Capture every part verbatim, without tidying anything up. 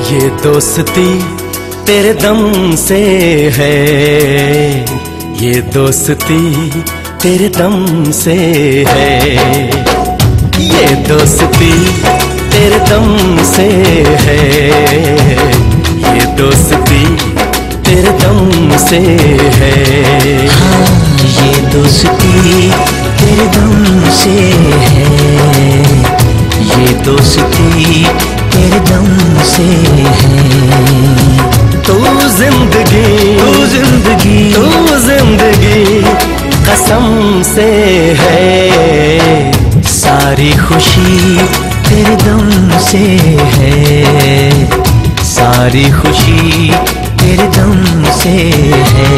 ये दोस्ती तेरे दम से है, ये दोस्ती तेरे दम से है, ये दोस्ती तेरे दम से है, ये दोस्ती तेरे दम से है। हाँ, ये दोस्ती तेरे दम से है, ये दोस्ती तेरे दम से है। तू जिंदगी तू जिंदगी तू जिंदगी कसम से है, सारी खुशी तेरे दम से है, सारी खुशी तेरे दम से है,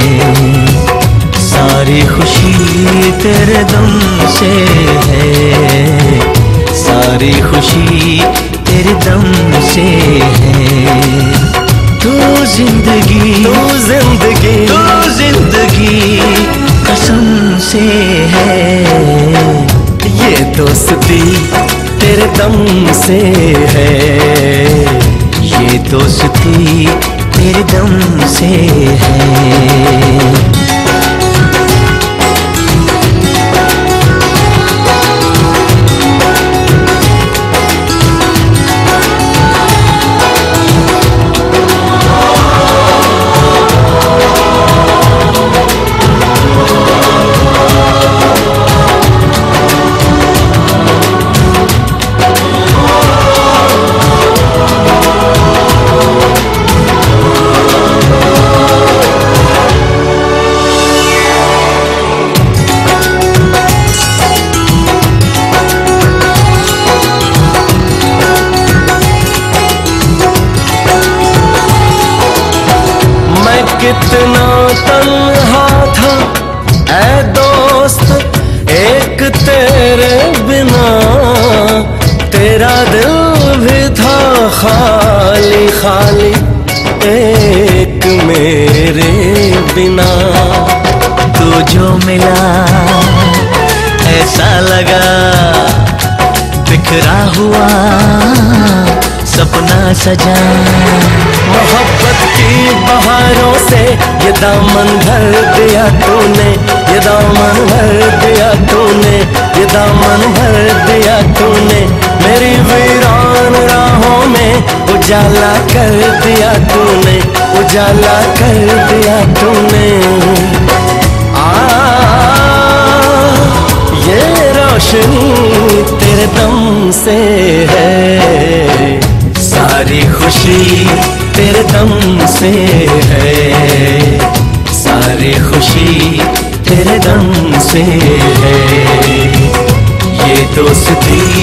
सारी खुशी तेरे दम से है, सारी खुशी तेरे दम से है। तू जिंदगी तू जिंदगी तू जिंदगी कसम से है, ये दोस्ती तेरे दम से है, ये दोस्ती तेरे दम से है। कितना तन्हा था ऐ दोस्त एक तेरे बिना, तेरा दिल भी था खाली खाली एक मेरे बिना। तू जो मिला ऐसा लगा बिखरा हुआ सपना सजा, मोहब्बत की बहारों से ये दामन भर दिया तूने, ये दामन भर दिया तूने, ये दामन भर दिया तूने, मेरी वीरान राहों में उजाला कर दिया तूने, उजाला कर दिया तूने। आ ये रोशनी तेरे दम से है, सारी खुशी तेरे दम से है, सारी खुशी तेरे दम से है, ये दोस्ती